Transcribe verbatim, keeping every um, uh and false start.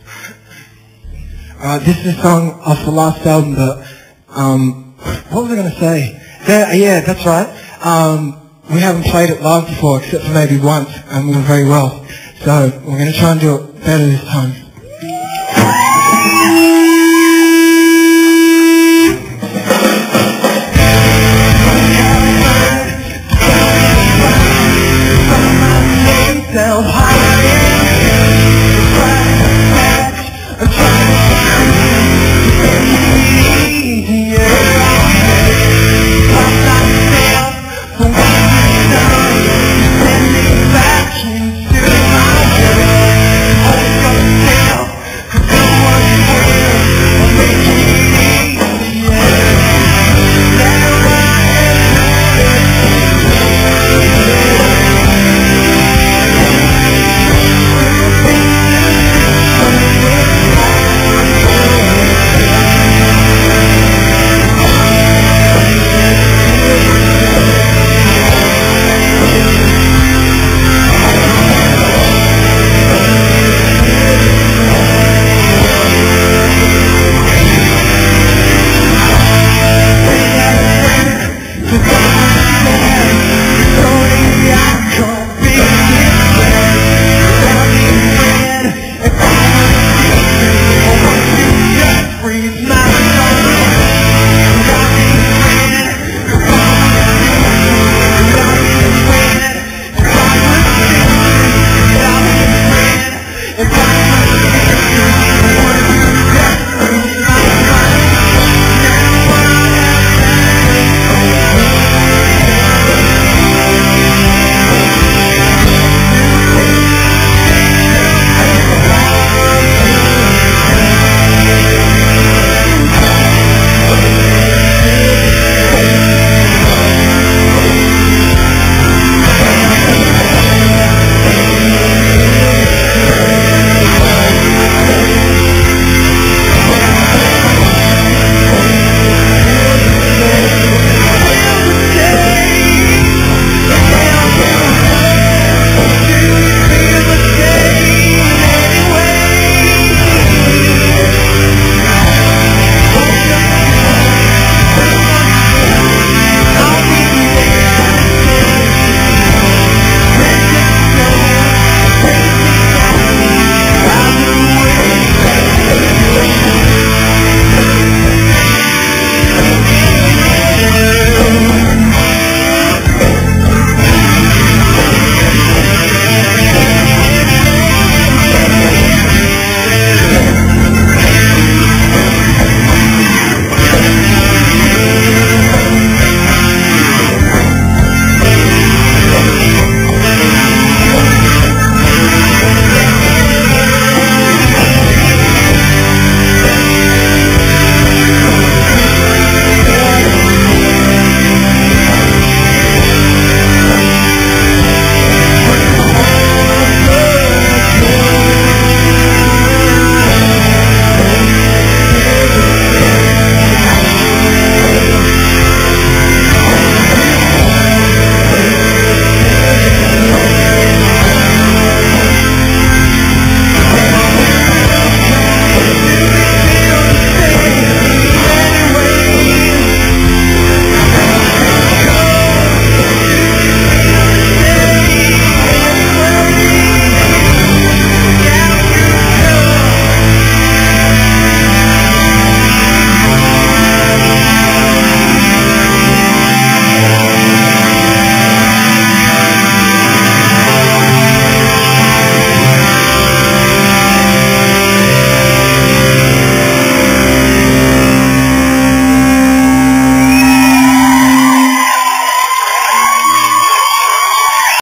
Uh, this is a song off the last album, but um, what was I going to say? That, yeah, that's right. Um, we haven't played it live before, except for maybe once, and we were very well. So we're going to try and do it better this time.